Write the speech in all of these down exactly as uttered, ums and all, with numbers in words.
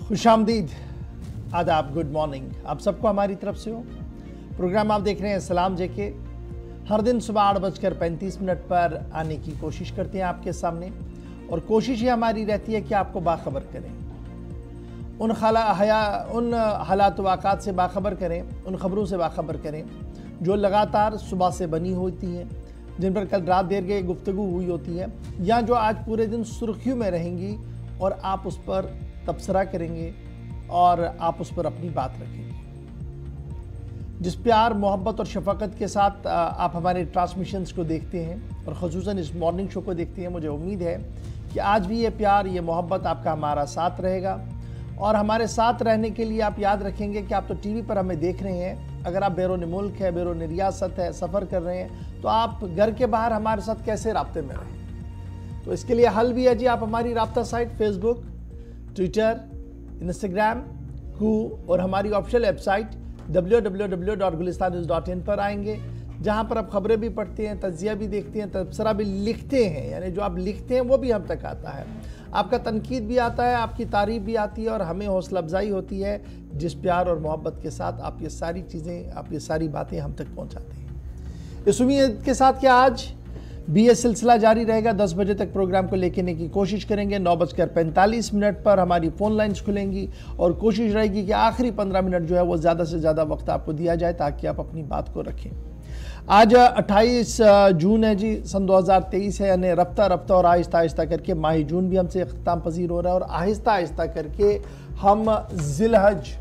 खुशामदीद, आदाब, good morning आप सबको हमारी तरफ से हो। प्रोग्राम आप देख रहे हैं सलाम जेके। हर दिन सुबह आठ बजकर पैंतीस मिनट पर आने की कोशिश करते हैं आपके सामने, और कोशिश ये हमारी रहती है कि आपको बाखबर करें, उन खला हया उन हालात वाक़ात से बाखबर करें, उन ख़बरों से बाखबर करें जो लगातार सुबह से बनी होती हैं, जिन पर कल रात देर के गुफ्तगू हुई होती है, या जो आज पूरे दिन सुर्खियों में रहेंगी और आप उस पर तबसरा करेंगे और आप उस पर अपनी बात रखेंगे। जिस प्यार, मोहब्बत और शफकत के साथ आप हमारे ट्रांसमिशंस को देखते हैं और ख़ुसूसन इस मॉर्निंग शो को देखते हैं, मुझे उम्मीद है कि आज भी ये प्यार, ये मोहब्बत आपका हमारा साथ रहेगा। और हमारे साथ रहने के लिए आप याद रखेंगे कि आप तो टीवी पर हमें देख रहे हैं, अगर आप बैरून मुल्क है, बैरून रियासत है, सफ़र कर रहे हैं, तो आप घर के बाहर हमारे साथ कैसे राब्ते में रहें। तो इसके लिए हल भी है जी, आप हमारी राब्ता site Facebook, Twitter, Instagram, Koo और हमारी official website W W W dot Gulistan news dot in पर आएंगे, जहां पर आप खबरें भी पढ़ते हैं, तज्जिया भी देखते हैं, तबसरा भी लिखते हैं। यानी जो आप लिखते हैं वो भी हम तक आता है, आपका तनकीद भी आता है, आपकी तारीफ भी आती है, और हमें हौसला अफजाई होती है जिस प्यार और मोहब्बत के साथ आप ये सारी चीज़ें, आप ये सारी बातें हम तक पहुँचाते हैं। इस उम्मीद के साथ कि आज भी ये सिलसिला जारी रहेगा, दस बजे तक प्रोग्राम को लेके आने की कोशिश करेंगे। नौ बजकर पैंतालीस मिनट पर हमारी फ़ोन लाइन्स खुलेंगी और कोशिश रहेगी कि आखिरी पंद्रह मिनट जो है वो ज़्यादा से ज़्यादा वक्त आपको दिया जाए ताकि आप अपनी बात को रखें। आज अट्ठाईस जून है जी, सन दो हज़ार तेईस है, यानी रफ्ता रफ्ता और आहिस्ता आहिस्ता करके माह जून भी हमसे अख्ताम पजीर हो रहा है, और आहिस्ता आहिस्ता करके हम ज़िलहज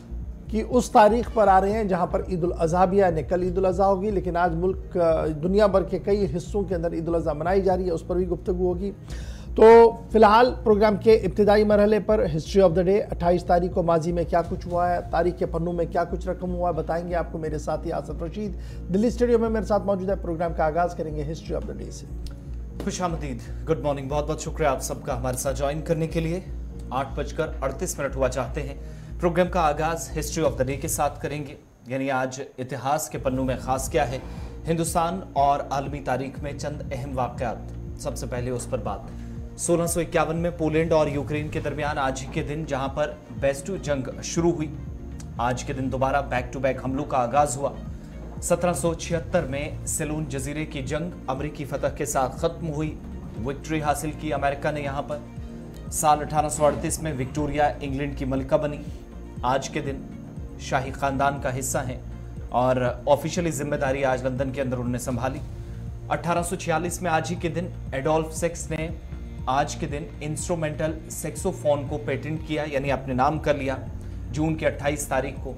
कि उस तारीख पर आ रहे हैं जहां पर ईद उल अज़हा भी है। कल ईद उल अज़हा होगी, लेकिन आज मुल्क दुनिया भर के कई हिस्सों के अंदर ईद उल अज़हा मनाई जा रही है, उस पर भी गुफ्तगू होगी। तो फिलहाल प्रोग्राम के इब्तिदाई मरहले पर हिस्ट्री ऑफ द डे, अट्ठाईस तारीख को माजी में क्या कुछ हुआ है, तारीख के पन्नों में क्या कुछ रकम हुआ है, बताएंगे आपको मेरे साथी आसफ रशीद दिल्ली स्टूडियो में मेरे साथ मौजूद है। प्रोग्राम का आगाज़ करेंगे हिस्ट्री ऑफ द डे से। खुशामदीद, गुड मॉर्निंग, बहुत बहुत शुक्रिया आप सबका हमारे साथ ज्वाइन करने के लिए। आठ बजकर अड़तीस मिनट हुआ चाहते हैं। प्रोग्राम का आगाज़ हिस्ट्री ऑफ द डे के साथ करेंगे, यानी आज इतिहास के पन्नों में ख़ास क्या है, हिंदुस्तान और आलमी तारीख में चंद अहम वाक़यात। सबसे पहले उस पर बात, सोलह सौ इक्यावन में पोलैंड और यूक्रेन के दरमियान आज ही के दिन जहां पर बेस्टू जंग शुरू हुई, आज के दिन दोबारा बैक टू बैक हमलों का आगाज़ हुआ। सत्रह सौ छिहत्तर में सेलून जजीरे की जंग अमरीकी फतह के साथ ख़त्म हुई, विक्ट्री हासिल की अमेरिका ने यहाँ पर। साल अठारह सौ अड़तीस में विक्टोरिया इंग्लैंड की मलिका बनी, आज के दिन शाही ख़ानदान का हिस्सा हैं और ऑफिशियली जिम्मेदारी आज लंदन के अंदर उन्होंने संभाली। अठारह सौ छियालीस में आज ही के दिन एडोल्फ सेक्स ने आज के दिन इंस्ट्रूमेंटल सेक्सोफोन को पेटेंट किया, यानी अपने नाम कर लिया, जून के अट्ठाईस तारीख को।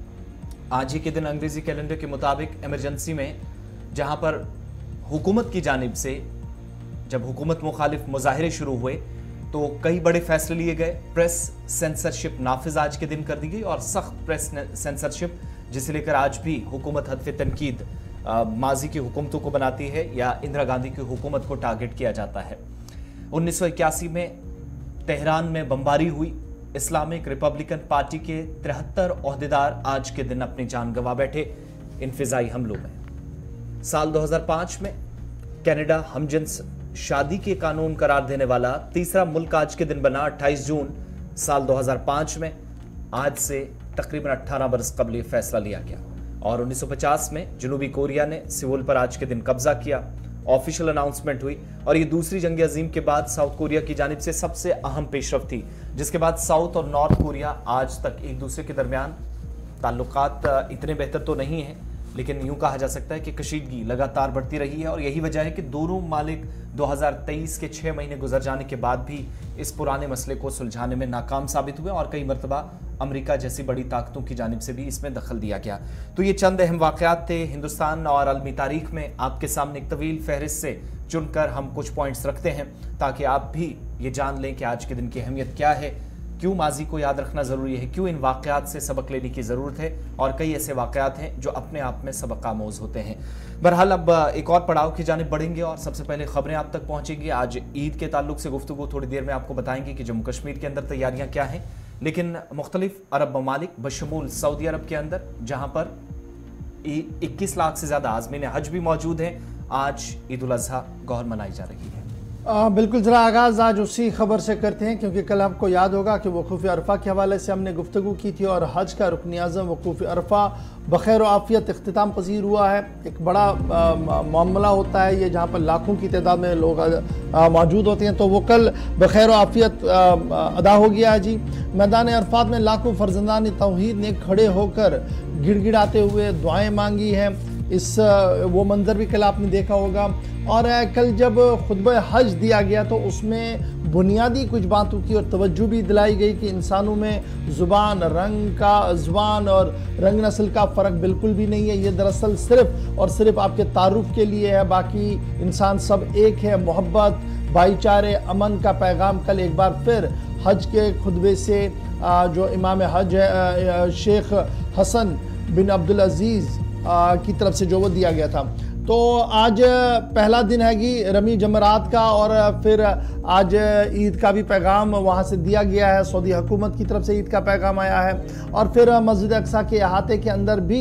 आज ही के दिन अंग्रेजी कैलेंडर के मुताबिक इमरजेंसी में, जहां पर हुकूमत की जानिब से जब हुकूमत मुखालिफ मुजाहरे शुरू हुए तो कई बड़े फैसले लिए गए। प्रेस सेंसरशिप नाफिज आज के दिन कर दी गई, और सख्त प्रेस सेंसरशिप जिसे लेकर आज भी हुकूमत हदफ तनकीद माजी की हुकूमतों को बनाती है या इंदिरा गांधी की हुकूमत को टारगेट किया जाता है। उन्नीस सौ इक्यासी में तेहरान में बमबारी हुई, इस्लामिक रिपब्लिकन पार्टी के तिहत्तर ओहदेदार आज के दिन अपनी जान गंवा बैठे इन फिजाई हमलों में। साल दो हज़ार पाँच में कनाडा हमजिन्स शादी के कानून करार देने वाला तीसरा मुल्क आज के दिन बना। अट्ठाईस जून साल दो हज़ार पाँच में, आज से तकरीबन अठारह बरस कबल फैसला लिया गया। और उन्नीस सौ पचास में जनूबी कोरिया ने सियोल पर आज के दिन कब्जा किया, ऑफिशियल अनाउंसमेंट हुई, और ये दूसरी जंग अजीम के बाद साउथ कोरिया की जानिब से सबसे अहम पेशरफ थी, जिसके बाद साउथ और नॉर्थ कोरिया आज तक एक दूसरे के दरमियान ताल्लुकात इतने बेहतर तो नहीं है, लेकिन यूं कहा जा सकता है कि कशीदगी लगातार बढ़ती रही है। और यही वजह है कि दोनों मालिक दो हज़ार तेईस के छः महीने गुजर जाने के बाद भी इस पुराने मसले को सुलझाने में नाकाम साबित हुए, और कई मरतबा अमेरिका जैसी बड़ी ताकतों की जानिब से भी इसमें दखल दिया गया। तो ये चंद अहम वाक़यात थे हिंदुस्तान और आलमी तारीख में। आपके सामने एक तवील फहरिस्त से चुनकर हम कुछ पॉइंट्स रखते हैं ताकि आप भी ये जान लें कि आज के दिन की अहमियत क्या है, क्यों माजी को याद रखना ज़रूरी है, क्यों इन वाक़यात से सबक लेने की ज़रूरत है, और कई ऐसे वाक़यात हैं जो अपने आप में सबक आमोज़ होते हैं। बहरहाल अब एक और पड़ाव की जानिब बढ़ेंगे और सबसे पहले ख़बरें आप तक पहुँचेंगी। आज ईद के ताल्लुक से गुफ्तगू थोड़ी देर में आपको बताएंगे कि जम्मू कश्मीर के अंदर तैयारियाँ क्या हैं, लेकिन मुख्तलिफ अरब ममालिक बशमूल सऊदी अरब के अंदर, जहाँ पर इक्कीस लाख से ज़्यादा आज़मीन हज भी मौजूद हैं, आज ईद उल अज़हा गौर मनाई जा रही है। आ, बिल्कुल, ज़रा आगाज़ आज उसी खबर से करते हैं, क्योंकि कल आपको याद होगा कि वकूफ़ अरफा के हवाले से हमने गुफ्तगू की थी और हज का रुकन आज़म वकूफ़ अरफा बखैर आफ़ियत इख्तिताम पजीर हुआ है। एक बड़ा मामला होता है ये, जहाँ पर लाखों की तादाद में लोग मौजूद होते हैं, तो वो कल बखैर आफ़ियत अदा हो गया है जी। मैदान अरफात में लाखों फर्जंदान तौहीद ने खड़े होकर गिड़गिड़ाते हुए दुआएँ मांगी हैं। इस वो मंज़र भी कल आपने देखा होगा। और कल जब खुतबा हज दिया गया तो उसमें बुनियादी कुछ बातों की और तवज्जो भी दिलाई गई कि इंसानों में ज़ुबान, रंग का ज़ुबान और रंग नस्ल का फ़र्क बिल्कुल भी नहीं है। ये दरअसल सिर्फ़ और सिर्फ आपके तारुफ के लिए है, बाकी इंसान सब एक है। मोहब्बत, भाईचारे, अमन का पैगाम कल एक बार फिर हज के खुतबे से जो इमाम हज है शेख हसन बिन अब्दुल अजीज़ की तरफ से जो वो दिया गया था। तो आज पहला दिन है कि रमी जमरात का, और फिर आज ईद का भी पैगाम वहाँ से दिया गया है। सऊदी हुकूमत की तरफ से ईद का पैगाम आया है। और फिर मस्जिद अक्सा के अहाते के अंदर भी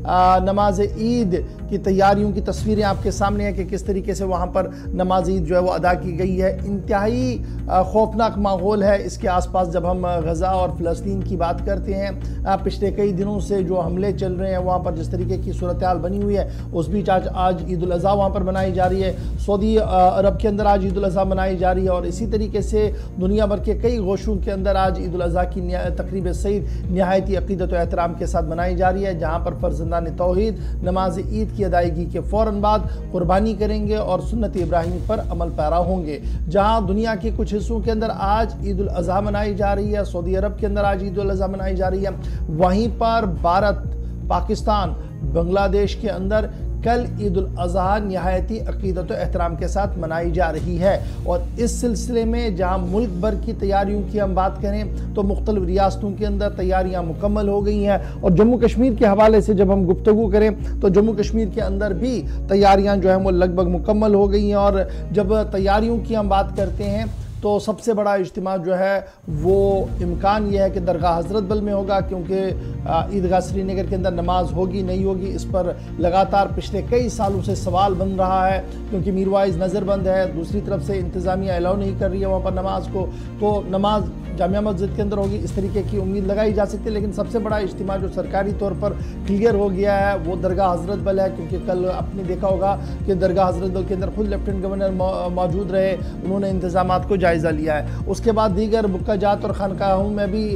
नमाज ईद की तैयारियों की तस्वीरें आपके सामने है कि किस तरीके से वहाँ पर नमाज ईद जो है वो अदा की गई है। इंतहाई खौफनाक माहौल है इसके आसपास। जब हम गज़ा और फ़लस्तीन की बात करते हैं, पिछले कई दिनों से जो हमले चल रहे हैं वहाँ पर जिस तरीके की सूरत हाल बनी हुई है, उस बीच आज आज ईद उल अज़हा वहाँ पर मनाई जा रही है। सऊदी अरब के अंदर आज ईद उल अज़हा मनाई जा रही है, और इसी तरीके से दुनिया भर के कई गोशों के अंदर आज ईद उल अज़हा की तकरीब सईद नहायती अक़ीदत व एहतराम के साथ मनाई जा रही है, जहाँ पर फर्जंदान तौहीद नमाज ईद की अदायगी के फ़ौरन बाद कुर्बानी करेंगे और सुन्नत इब्राहिमी पर अमल पैरा होंगे। जहाँ दुनिया के कुछ हिस्सों के अंदर आज ईद उल अज़हा मनाई जा रही है, सऊदी अरब के अंदर आज ईद उल अज़हा मनाई जा रही है, वहीं पर भारत, पाकिस्तान, बांग्लादेश के अंदर कल ईद उल अज़हा नहायती अक़ीदत व एहतराम के साथ मनाई जा रही है। और इस सिलसिले में जहां मुल्क भर की तैयारियों की हम बात करें तो मुख्तलिफ रियासतों के अंदर तैयारियां मुकम्मल हो गई हैं। और जम्मू कश्मीर के हवाले से जब हम गुफ्तगू करें तो जम्मू कश्मीर के अंदर भी तैयारियां जो हैं वो लगभग मुकम्मल हो गई हैं। और जब तैयारियों की हम बात करते हैं तो सबसे बड़ा इज्तिमा जो है वो इम्कान यह है कि दरगाह हज़रत बल में होगा, क्योंकि ईदगाह श्रीनगर के अंदर नमाज होगी नहीं होगी इस पर लगातार पिछले कई सालों से सवाल बन रहा है, क्योंकि मीरवाइज़ नज़रबंद है, दूसरी तरफ से इंतज़ामिया अलाउ नहीं कर रही है वहाँ पर नमाज को, तो नमाज जामिया मस्जिद के अंदर होगी, इस तरीके की उम्मीद लगाई जा सकती है। लेकिन सबसे बड़ा इज्तिमा जो सरकारी तौर पर क्लियर हो गया है वो दरगाह हज़रत बल है, क्योंकि कल आपने देखा होगा कि दरगाह हज़रत बल के अंदर खुद लेफ्टिनेंट गवर्नर मौजूद रहे, उन्होंने इंतज़ामात को जायज़ा लिया है। उसके बाद दीगर बुक्काजात और खानकाहों में भी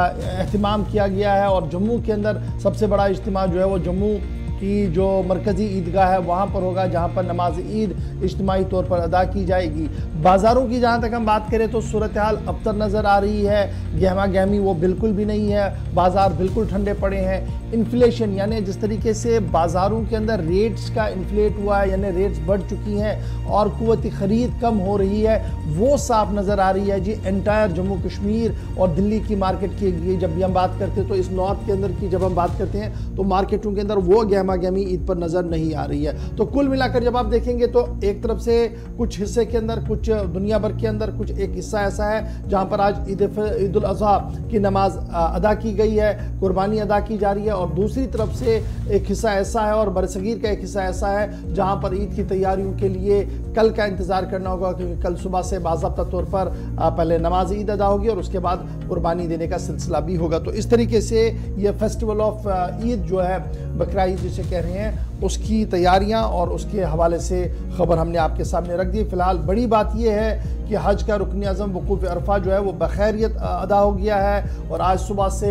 एहतमाम किया गया है। और जम्मू के अंदर सबसे बड़ा इज्तिमा जो है वो जम्मू की जो मरकज़ी ईदगाह है वहाँ पर होगा, जहाँ पर नमाज ईद इज्तिमाई तौर पर अदा की जाएगी। बाज़ारों की जहाँ तक हम बात करें तो सूरत हाल अबतर नज़र आ रही है, गहमा गहमी वो बिल्कुल भी नहीं है, बाज़ार बिल्कुल ठंडे पड़े हैं। इन्फ्लेशन यानी जिस तरीके से बाज़ारों के अंदर रेट्स का इन्फ्लेट हुआ है, यानी रेट्स बढ़ चुकी हैं और क़ुव्वत ख़रीद कम हो रही है, वो साफ नज़र आ रही है जी एंटायर जम्मू कश्मीर और दिल्ली की मार्केट की। जब भी हम बात करते हैं तो इस नॉर्थ के अंदर की जब हम बात करते हैं तो मार्केटों के अंदर वो गहमा गहमी ईद पर नज़र नहीं आ रही है। तो कुल मिलाकर जब आप देखेंगे तो एक तरफ से कुछ हिस्से के अंदर, कुछ दुनिया भर के अंदर कुछ एक हिस्सा ऐसा है जहां पर आज ईद ईद उल अज़हा की नमाज अदा की गई है, कुर्बानी अदा की जा रही है, और दूसरी तरफ से एक हिस्सा ऐसा है और बरसगीर का एक हिस्सा ऐसा है जहां पर ईद की तैयारियों के लिए कल का इंतजार करना होगा, क्योंकि कल सुबह से बाज़ाब्ता तौर पर पहले नमाज ईद अदा होगी और उसके बाद कुर्बानी देने का सिलसिला भी होगा। तो इस तरीके से ये फेस्टिवल ऑफ ईद जो है, बकरा ईद जिसे कह रहे हैं, उसकी तैयारियां और उसके हवाले से खबर हमने आपके सामने रख दी। फिलहाल बड़ी बात यह है कि हज का रुकन आज़म वकूफ़ अरफा जो है वो बखैरियत अदा हो गया है, और आज सुबह से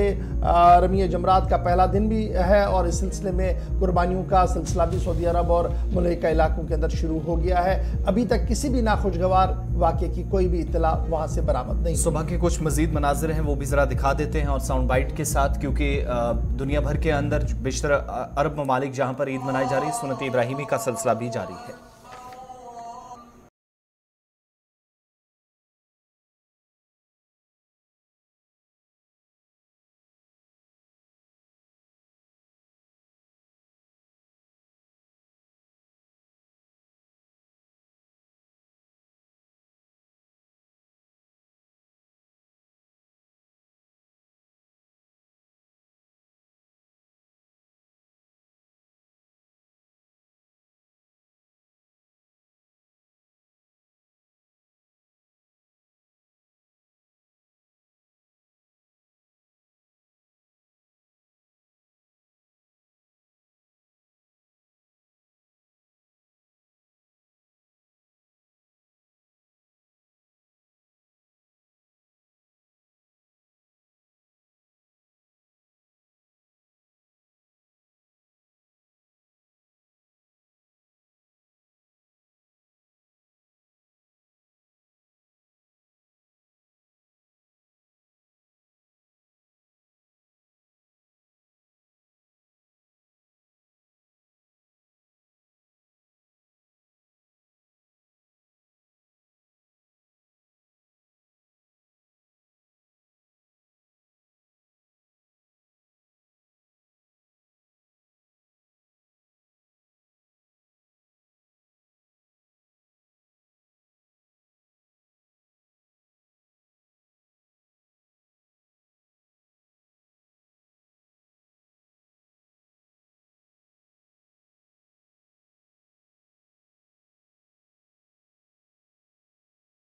रमी जमरात का पहला दिन भी है, और इस सिलसिले में कुर्बानियों का सिलसिला भी सऊदी अरब और मुल्हिका इलाकों के अंदर शुरू हो गया है। अभी तक किसी भी नाखुशगवार वाक़े की कोई भी इत्तला वहाँ से बरामद नहीं। सुबह के कुछ मजीद मनाजिर हैं वो भी ज़रा दिखा देते हैं और साउंड बाइट के साथ, क्योंकि दुनिया भर के अंदर बेशतर अरब ममालिक जहाँ पर ईद मनाई जा रही है, सुन्नत इब्राहिमी का सिलसिला भी जारी है।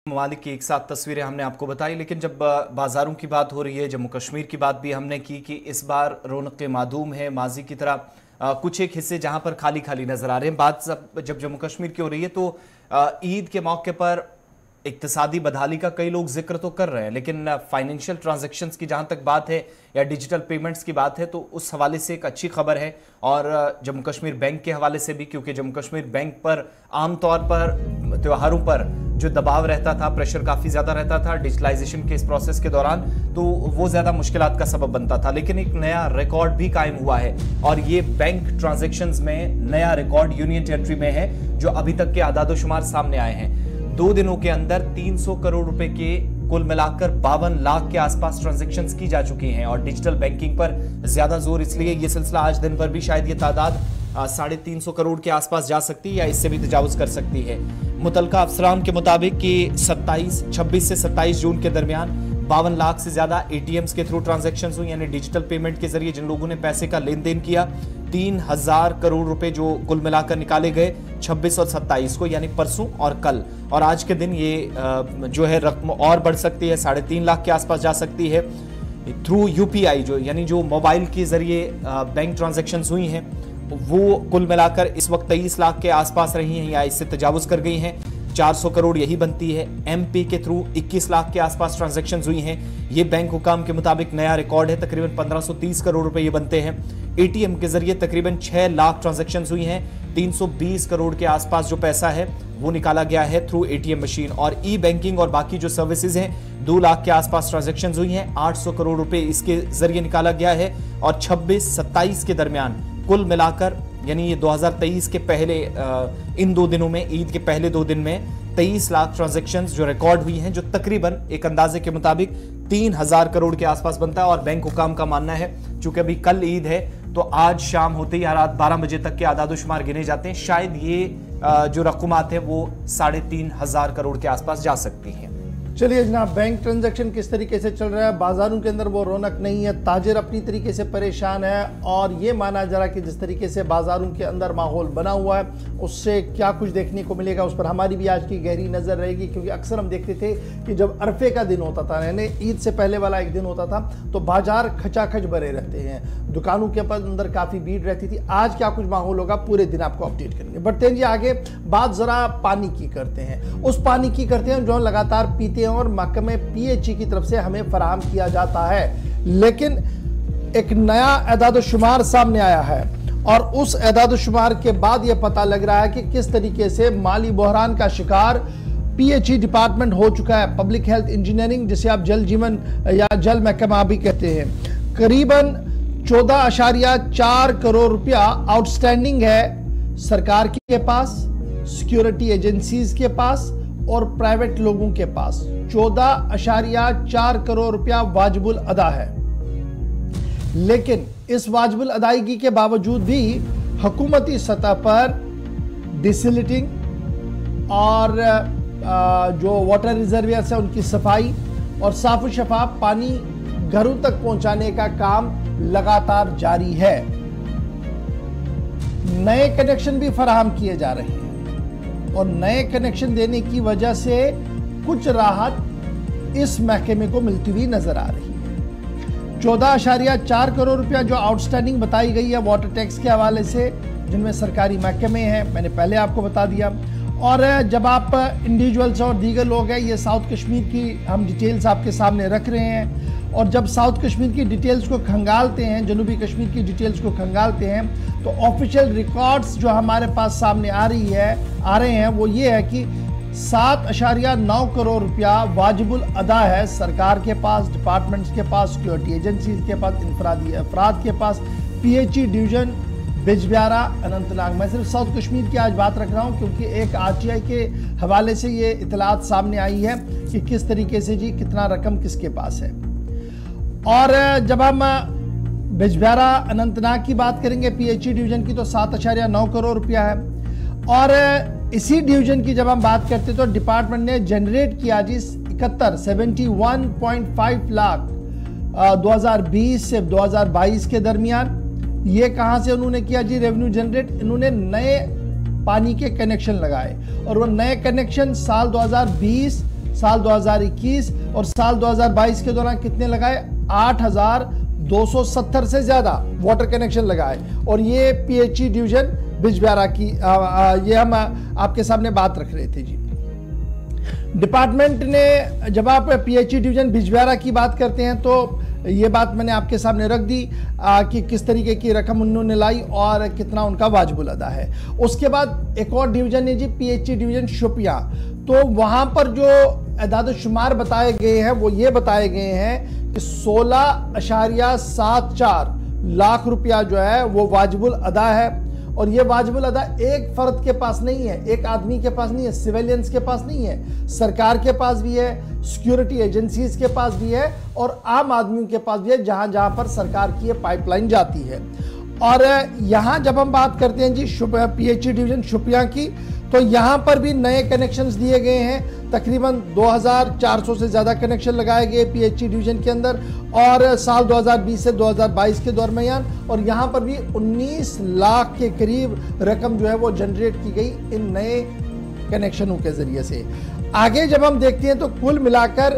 ममालिक की एक साथ तस्वीरें हमने आपको बताई, लेकिन जब बाजारों की बात हो रही है, जम्मू कश्मीर की बात भी हमने की कि इस बार रौनक मादूम है। माजी की तरह आ, कुछ एक हिस्से जहां पर खाली खाली नजर आ रहे हैं। बात जब जम्मू कश्मीर की हो रही है तो ईद के मौके पर इक्तिसादी बदहाली का कई लोग जिक्र तो कर रहे हैं, लेकिन फाइनेंशियल ट्रांजैक्शंस की जहां तक बात है या डिजिटल पेमेंट्स की बात है तो उस हवाले से एक अच्छी खबर है। और जम्मू कश्मीर बैंक के हवाले से भी, क्योंकि जम्मू कश्मीर बैंक पर आमतौर पर त्योहारों पर जो दबाव रहता था, प्रेशर काफ़ी ज़्यादा रहता था डिजिटलाइजेशन के इस प्रोसेस के दौरान, तो वो ज़्यादा मुश्किलात का सबब बनता था। लेकिन एक नया रिकॉर्ड भी कायम हुआ है और ये बैंक ट्रांजैक्शंस में नया रिकॉर्ड यूनियन टेरिटरी में है, जो अभी तक के आदादोशुमार सामने आए हैं। दो दिनों के अंदर तीन सौ करोड़ रुपए के कुल मिलाकर बावन लाख के आसपास ट्रांजैक्शंस की जा चुकी हैं। और डिजिटल बैंकिंग पर ज्यादा जोर इसलिए ये सिलसिला आज दिन भर भी शायद ये तादाद साढ़े तीन सौ करोड़ के आसपास जा सकती है या इससे भी तजावुज कर सकती है। मुतलका अफसरान के मुताबिक कि सत्ताईस छब्बीस से सत्ताईस जून के दरमियान बावन लाख से ज्यादा एटीएम्स के थ्रू ट्रांजैक्शंस हुई, यानी डिजिटल पेमेंट के जरिए जिन लोगों ने पैसे का लेन देन किया। तीन हजार करोड़ रुपए जो कुल मिलाकर निकाले गए छब्बीस और सत्ताईस को, यानी परसों और कल। और आज के दिन ये जो है रकम और बढ़ सकती है, साढ़े तीन लाख के आसपास जा सकती है थ्रू यूपीआई, जो यानी जो मोबाइल के जरिए बैंक ट्रांजैक्शंस हुई हैं वो कुल मिलाकर इस वक्त तेईस लाख के आसपास रही हैं या इससे तजावुज कर गई हैं। चार सौ करोड़ यही बनती है। एमपी के थ्रू इक्कीस लाख के आसपास ट्रांजैक्शंस हुई हैं। ये बैंक हुकाम के मुताबिक नया रिकॉर्ड है। तकरीबन पंद्रह सौ तीस करोड़ रुपए ये बनते हैं। एटीएम के जरिए तकरीबन छह लाख ट्रांजैक्शंस हुई हैं। तीन सौ बीस करोड़ के आसपास जो पैसा है वो निकाला गया है थ्रू एटीएम मशीन। और ई बैंकिंग और बाकी जो सर्विसेज हैं दो लाख के आसपास ट्रांजैक्शंस हुई हैं। आठ सौ करोड़ रुपए इसके जरिए निकाला गया है। और छब्बीस सत्ताईस के दरमियान कुल मिलाकर, यानी ये दो हज़ार तेईस के पहले इन दो दिनों में, ईद के पहले दो दिन में तेईस लाख ट्रांजैक्शंस जो रिकॉर्ड हुई हैं, जो तकरीबन एक अंदाजे के मुताबिक तीन हजार करोड़ के आसपास बनता है। और बैंक हुकाम का मानना है चूंकि अभी कल ईद है तो आज शाम होते ही रात बारह बजे तक के आदादोशुमार गिने जाते हैं, शायद ये जो रकूमात है वो साढ़े तीन हजार करोड़ के आसपास जा सकती हैं। चलिए जनाब, बैंक ट्रांजैक्शन किस तरीके से चल रहा है? बाजारों के अंदर वो रौनक नहीं है, ताजिर अपनी तरीके से परेशान है। और ये माना जा रहा है कि जिस तरीके से बाजारों के अंदर माहौल बना हुआ है उससे क्या कुछ देखने को मिलेगा, उस पर हमारी भी आज की गहरी नज़र रहेगी। क्योंकि अक्सर हम देखते थे कि जब अरफे का दिन होता था, यानी ईद से पहले वाला एक दिन होता था, तो बाजार खचाखच भरे रहते हैं, दुकानों के अंदर काफ़ी भीड़ रहती थी। आज क्या कुछ माहौल होगा पूरे दिन आपको अपडेट करेंगे। बढ़ते हैं जी आगे, बात ज़रा पानी की करते हैं। उस पानी की करते हैं जो लगातार पीते और महकमे पीएचई की तरफ से हमें फराहम किया जाता है। लेकिन एक नया एदाद-ओ-शुमार सामने आया है और उस एदाद-ओ-शुमार के बाद यह पता लग रहा है कि किस तरीके से माली बहरान का शिकार पीएचई डिपार्टमेंट हो चुका है। पब्लिक हेल्थ इंजीनियरिंग, जिसे आप जल जीवन या जल महकमा भी कहते हैं, करीबन चौदह अशारिया चार करोड़ रुपया आउटस्टैंडिंग है सरकार के पास, सिक्योरिटी एजेंसीज के पास और प्राइवेट लोगों के पास। चौदह अशारिया चार करोड़ रुपया वाजिबुल अदा है। लेकिन इस वाजिबुल अदायगी के बावजूद भी हुकूमती सतह पर डिसिल्टिंग और जो वाटर रिजर्वियर्स है उनकी सफाई और साफ शफाफ पानी घरों तक पहुंचाने का काम लगातार जारी है। नए कनेक्शन भी फराहम किए जा रहे हैं और नए कनेक्शन देने की वजह से कुछ राहत इस महकमे को मिलती हुई नजर आ रही है। चौदह अशारिया चार करोड़ रुपया जो आउटस्टैंडिंग बताई गई है वाटर टैक्स के हवाले से, जिनमें सरकारी महकमे हैं, मैंने पहले आपको बता दिया। और जब आप इंडिविजुअल्स और दीगर लोग हैं, ये साउथ कश्मीर की हम डिटेल्स आपके सामने रख रहे हैं। और जब साउथ कश्मीर की डिटेल्स को खंगालते हैं, जनूबी कश्मीर की डिटेल्स को खंगालते हैं, तो ऑफिशियल रिकॉर्ड्स जो हमारे पास सामने आ रही है आ रहे हैं वो ये है कि सात अशारिया नौ करोड़ रुपया वाजिबुल अदा है सरकार के पास, डिपार्टमेंट्स के पास, सिक्योरिटी एजेंसीज के पास, इंफरादी अफराद के पास, पीएचई डिवीजन बिजबिहारा अनंतनाग। मैं सिर्फ साउथ कश्मीर की आज बात रख रहा हूँ क्योंकि एक आरटीआई के हवाले से ये इतलात सामने आई है कि किस तरीके से जी कितना रकम किसके पास है। और जब हम बिजबिहारा अनंतनाग की बात करेंगे पीएचई डिवीजन की, तो सात अशारिया नौ करोड़ रुपया है। और इसी डिवीजन की जब हम बात करते हैं तो डिपार्टमेंट ने जनरेट किया जी इकहत्तर seventy one point five lakh दो हज़ार बीस से दो हज़ार बाईस के दरमियान। ये कहाँ से उन्होंने किया जी रेवेन्यू जनरेट? इन्होंने नए पानी के कनेक्शन लगाए और वो नए कनेक्शन साल दो हज़ार बीस साल दो हज़ार इक्कीस और साल दो हज़ार बाईस के दौरान कितने लगाए? आठ हज़ार दो सौ सत्तर से ज्यादा वाटर कनेक्शन लगाए। और ये पीएचई डिवीजन बिजबिहारा की आ, आ, ये हम आपके सामने बात रख रहे थे जी। डिपार्टमेंट ने, जब आप पीएचई डिवीजन बिजबिहारा की बात करते हैं तो ये बात मैंने आपके सामने रख दी आ, कि किस तरीके की रकम उन्होंने लाई और कितना उनका वाजिबुल अदा है। उसके बाद एक और डिवीजन है जी पीएचई डिवीजन शोपियां। तो वहां पर जो अदाद शुमार बताए गए हैं वो ये बताए गए हैं कि सोलह अशारिया सात चार लाख रुपया जो है वो वाजिबुल अदा है। और ये वाजिबुल अदा एक फर्द के पास नहीं है, एक आदमी के पास नहीं है, सिविलियंस के पास नहीं है, सरकार के पास भी है, सिक्योरिटी एजेंसीज के पास भी है और आम आदमियों के पास भी है, जहां जहां पर सरकार की ये पाइपलाइन जाती है। और यहां जब हम बात करते हैं जी पीएचई डिवीजन शोपियां की, तो यहां पर भी नए कनेक्शंस दिए गए हैं। तकरीबन दो हज़ार चार सौ से ज़्यादा कनेक्शन लगाए गए पीएचई डिवीजन के अंदर और साल दो हज़ार बीस से दो हज़ार बाईस के दरमियान। और यहां पर भी उन्नीस लाख के करीब रकम जो है वो जनरेट की गई इन नए कनेक्शनों के ज़रिए से। आगे जब हम देखते हैं तो कुल मिलाकर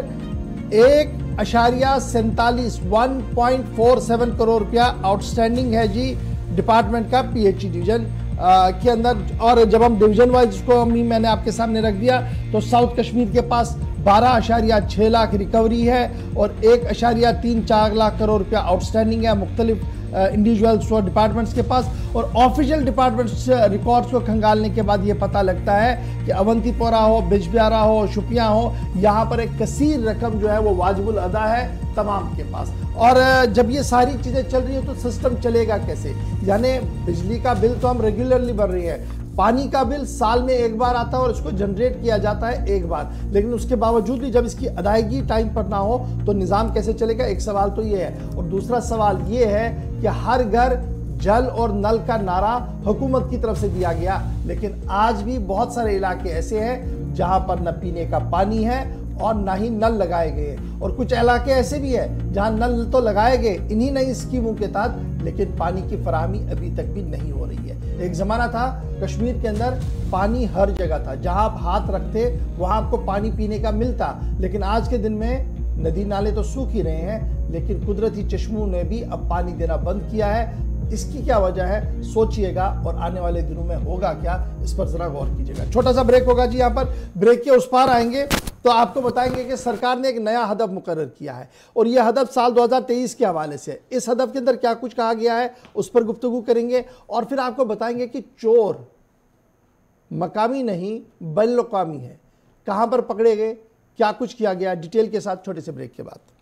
एक अशारिया सैंतालीस one point four seven crore रुपया आउटस्टैंडिंग है जी डिपार्टमेंट का पीएचई डिवीजन आ, के अंदर। और जब हम डिवीजन वाइज इसको हम मैंने आपके सामने रख दिया तो साउथ कश्मीर के पास बारह अशारिया छः लाख रिकवरी है और एक अशारिया तीन चार लाख करोड़ रुपया आउटस्टैंडिंग है मुख्तलिफ इंडिविजुअल्स और डिपार्टमेंट्स के पास। और ऑफिशियल डिपार्टमेंट्स रिकॉर्ड्स को खंगालने के बाद ये पता लगता है कि अवंतीपोरा हो, बिजबिहारा हो, शोपियां हो, यहाँ पर एक कसीर रकम जो है वो वाजिबुल अदा है तमाम के पास। और जब ये सारी चीज़ें चल रही हो तो सिस्टम चलेगा कैसे? यानी बिजली का बिल तो हम रेगुलरली भर रही है, पानी का बिल साल में एक बार आता है और इसको जनरेट किया जाता है एक बार, लेकिन उसके बावजूद भी जब इसकी अदायगी टाइम पर ना हो तो निज़ाम कैसे चलेगा? एक सवाल तो ये है। और दूसरा सवाल ये है कि हर घर जल और नल का नारा हुकूमत की तरफ से दिया गया, लेकिन आज भी बहुत सारे इलाके ऐसे हैं जहां पर न पीने का पानी है और ना ही नल लगाए गए। और कुछ इलाके ऐसे भी है जहां नल तो लगाए गए इन्हीं नई स्कीमों के तहत, लेकिन पानी की फराहमी अभी तक भी नहीं हो रही है। एक ज़माना था कश्मीर के अंदर पानी हर जगह था, जहां आप हाथ रखते वहां आपको पानी पीने का मिलता, लेकिन आज के दिन में नदी नाले तो सूख ही रहे हैं, लेकिन कुदरती चश्मों ने भी अब पानी देना बंद किया है। इसकी क्या वजह है सोचिएगा और आने वाले दिनों में होगा क्या, इस पर जरा गौर कीजिएगा। छोटा सा ब्रेक होगा जी। यहाँ पर ब्रेक के उस पार आएंगे तो आपको बताएंगे कि सरकार ने एक नया हदफ मुकर्रर किया है और यह हदफ साल दो हज़ार तेईस के हवाले से। इस हदफ के अंदर क्या कुछ कहा गया है उस पर गुफ्तगू करेंगे और फिर आपको बताएंगे कि चोर मकामी नहीं बैनुल-अक़वामी है, कहां पर पकड़े गए, क्या कुछ किया गया, डिटेल के साथ छोटे से ब्रेक के बाद।